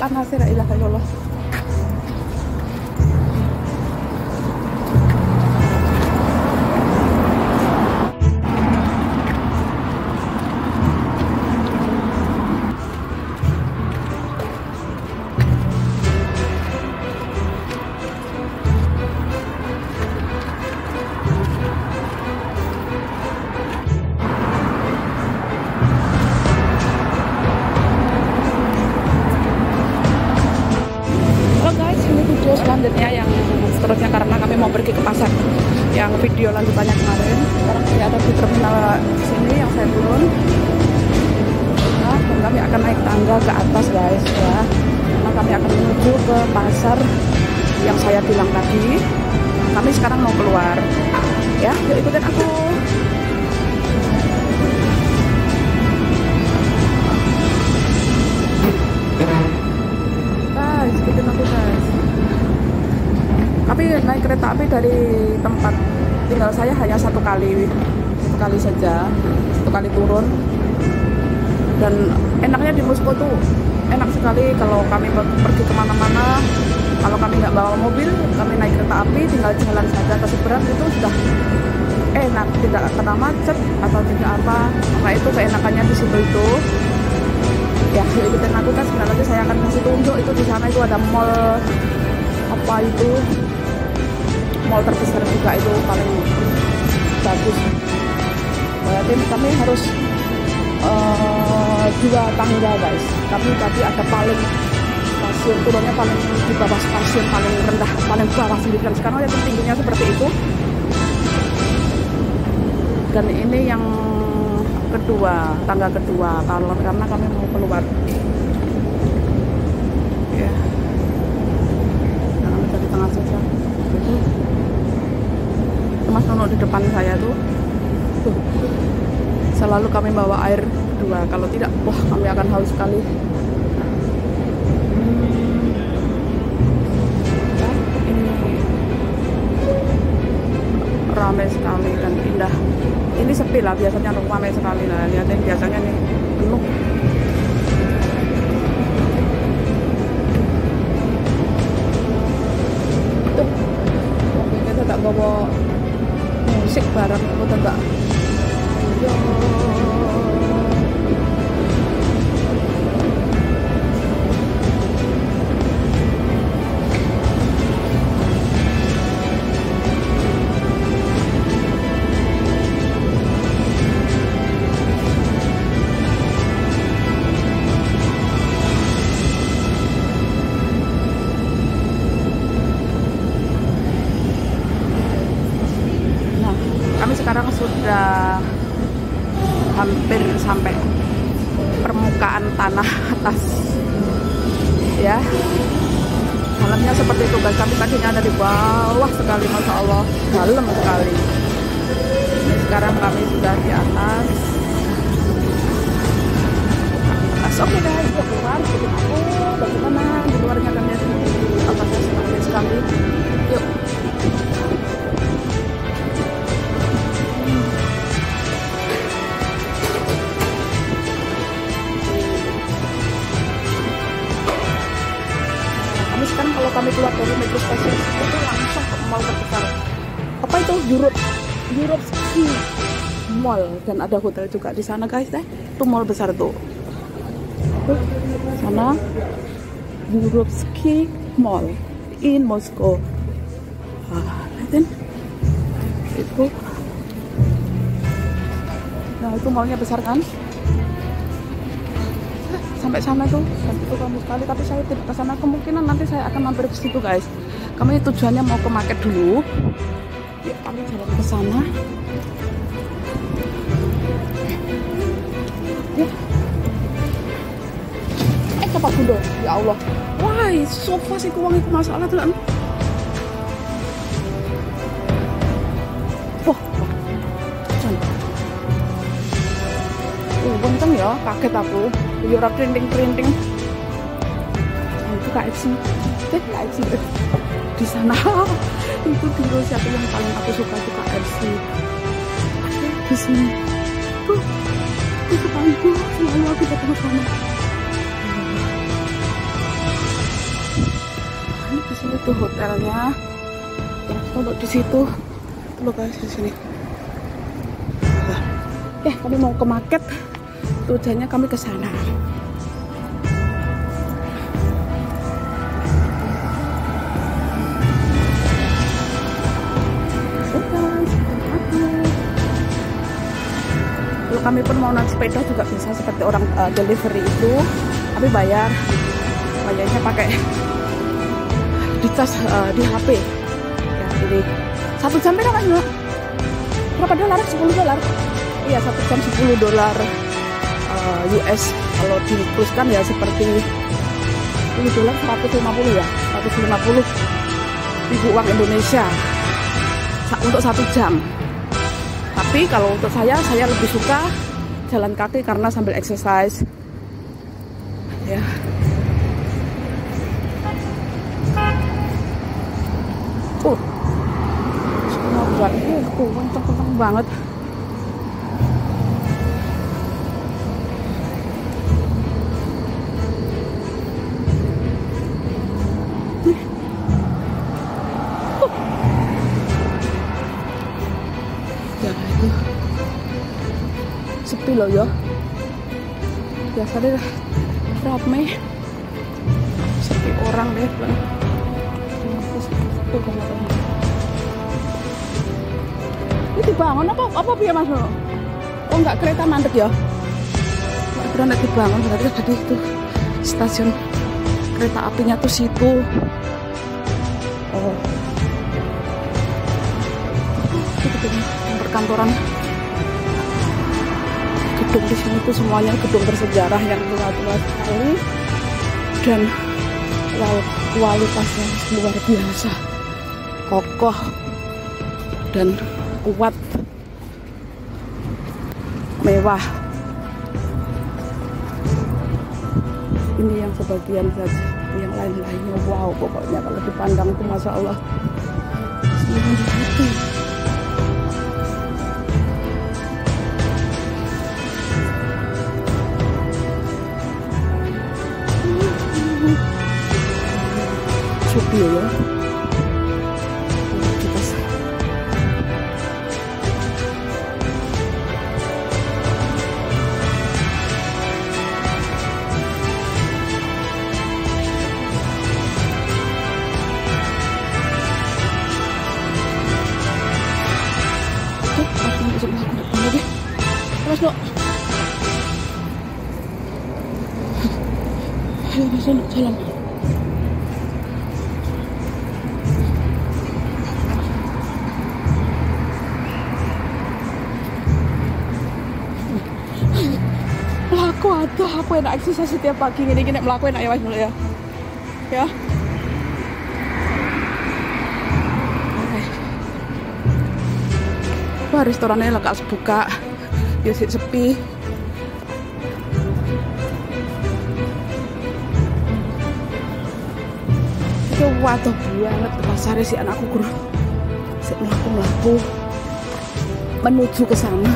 panas ya, la ilaha illallah. Selanjutnya yang seterusnya karena kami mau pergi ke pasar yang video lanjutannya kemarin. Sekarang kami ada di terminal sini yang saya turun, nah, dan kami akan naik tangga ke atas guys ya, karena kami akan menuju ke pasar yang saya bilang tadi. Kami sekarang mau keluar ya, yuk ikutin aku. Guys, ikutin aku guys. Tapi naik kereta api dari tempat tinggal saya hanya satu kali saja, satu kali turun. Dan enaknya di Moskow tuh enak sekali kalau kami pergi kemana-mana. Kalau kami nggak bawa mobil, kami naik kereta api, tinggal jalan saja ke seberang, itu sudah enak, tidak kena macet atau tidak apa. Maka itu keenakannya di situ itu. Ya, ikutin aku kan, sebentar lagi saya akan kasih tunjuk itu di sana itu ada mall apa itu. Mall terbesar juga itu, paling bagus. Berarti kami harus 2 tangga guys. Kami tadi ada paling stasiun turunnya paling di bawah stasiun paling rendah, paling bawah sendiri. Dan sekarang lihat tingginya seperti itu. Dan ini yang kedua, tangga kedua, karena kami mau keluar. Ya, kami dari tengah saja. Mas Nono di depan saya tuh. Selalu kami bawa air 2, kalau tidak wah kami akan haus sekali. Ini ramai sekali dan indah. Ini sepi lah, biasanya ramai sekali lah. Lihatin biasanya nih penuh. Tuh, kita tak bawa musik bareng, betul enggak? Sekarang sudah hampir sampai permukaan tanah atas ya, dalamnya seperti itu guys. Kami tadinya ada di bawah sekali, masya Allah dalam sekali. Ini sekarang kami sudah di atas. Oke guys, kita keluar, bikin aku bagaimana di luarnya kan ya, atasnya seperti sekali. Yuk. Sekarang kalau kami keluar dari metro station itu langsung ke mall terbesar. Apa itu? Europe Ski Mall, dan ada hotel juga di sana guys deh. Itu mall besar tuh. Sana Europe Ski Mall in Moscow. Lihatin itu. Nah itu mallnya besar kan? Sampai sana tuh, dan itu kamu sekali, tapi saya tidak ke sana. Kemungkinan nanti saya akan mampir ke situ guys. Kami tujuannya mau ke market dulu. Ya, kami jalan ke sana. Ya. Cepat bunda, ya Allah. Wah, sofa sih kuang itu masalah tuh. Wah, kenceng ya, kaget aku. Yura printing. Itu KFC. KFC di sana. Itu di Rusia yang paling aku suka itu KFC. Di sini. Tuh, itu tangguh selalu aku datang ke sana. itu hotelnya. Untuk di situ tuh guys, di sini. Kami mau ke market. Tujuannya kami ke sana. Kalau kami pun mau naik sepeda juga bisa seperti orang delivery itu, tapi bayarnya pakai dicas di HP. Ya, jadi 1 jam berapa kan? Berapa dolar? $10. Iya, 1 jam $10 US. Kalau dipluskan ya seperti $10 150 ya, 150 ribu uang Indonesia untuk 1 jam. Tapi kalau untuk saya lebih suka jalan kaki karena sambil exercise. Ya. Semua buat kenceng banget. Sepi loh ya, biasanya ramai, sepi orang deh. Ini dibangun apa biar mas? Oh nggak, kereta mandek ya? Nggak dibangun, berarti tadi itu stasiun kereta apinya tuh situ. Oh, itu perkantoran. Gedung di sini tuh semuanya gedung bersejarah yang tua-tua sekali dan kualitasnya luar biasa, kokoh dan kuat, mewah. Ini yang sebagian saja, yang lain-lainnya wow, pokoknya kalau dipandang itu masya Allah semuanya di hati. Sepi ya. Mas no. Ayo bisa jalan. Melaku aduh, aku enak eksersis setiap pagi gini melakukan ayo mas dulu ya. Ya. Wah, restorannya lekas buka. Ya sepi. Itu waduh banget pasarnya si anakku guru. Melaku menuju ke sana.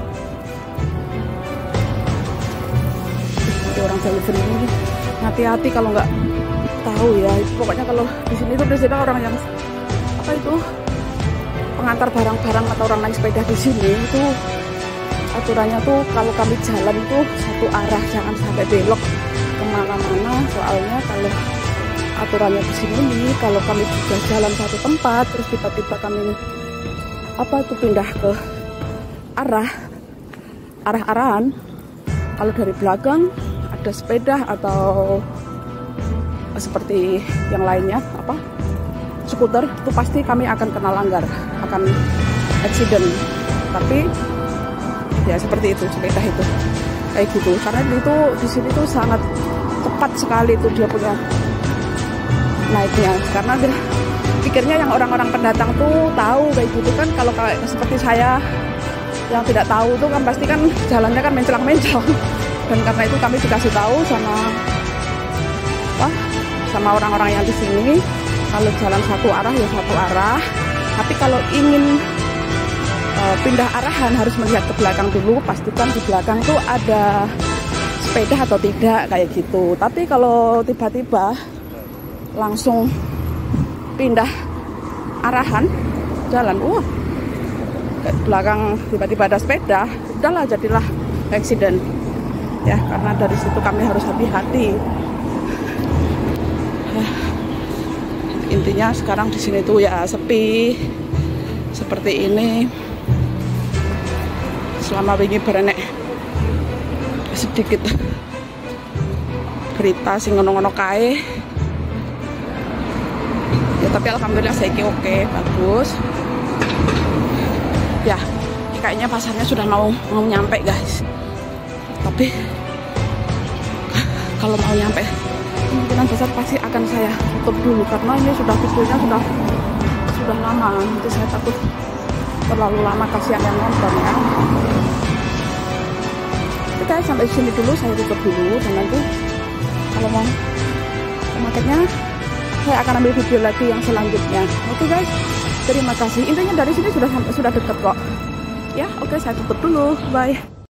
Orang delivery ini hati-hati kalau nggak tahu ya. Pokoknya kalau di sini tuh biasanya orang yang apa itu pengantar barang-barang atau orang naik sepeda di sini itu aturannya tuh kalau kami jalan itu satu arah, jangan sampai belok kemana-mana. Soalnya kalau aturannya di sini nih, kalau kami sudah jalan satu tempat terus tiba-tiba kami apa itu pindah ke arah-arahan, kalau dari belakang ada sepeda atau seperti yang lainnya apa skuter, itu pasti kami akan kena langgar, akan accident. Tapi ya seperti itu, sepeda itu kayak gitu, karena itu di sini tuh sangat cepat sekali tuh dia punya naiknya, karena dia pikirnya yang orang-orang pendatang tuh tahu kayak gitu kan. Kalau seperti saya yang tidak tahu tuh kan pasti kan jalannya kan menclang-menclang. Dan karena itu kami dikasih tahu sama orang-orang yang di sini, kalau jalan satu arah ya satu arah. Tapi kalau ingin pindah arahan harus melihat ke belakang dulu, pastikan di belakang tuh ada sepeda atau tidak kayak gitu. Tapi kalau tiba-tiba langsung pindah arahan jalan, ke belakang tiba-tiba ada sepeda, udahlah jadilah accident ya, karena dari situ kami harus hati-hati. Intinya sekarang di sini tuh ya sepi seperti ini. Selama wingi berenek sedikit berita sing ngono-ngono kae ya, tapi alhamdulillah saiki oke, bagus ya. Kayaknya pasarnya sudah mau nyampe guys, tapi kalau mau nyampe kemungkinan besar pasti akan saya tutup dulu karena ini sudah videonya sudah lama, nanti saya takut terlalu lama, kasihan yang nonton ya. Oke, sampai sini dulu, saya tutup dulu, dan nanti kalau mau ke marketnya saya akan ambil video lagi yang selanjutnya. Oke guys, terima kasih. Intinya dari sini sudah dekat kok ya. Oke, saya tutup dulu, bye.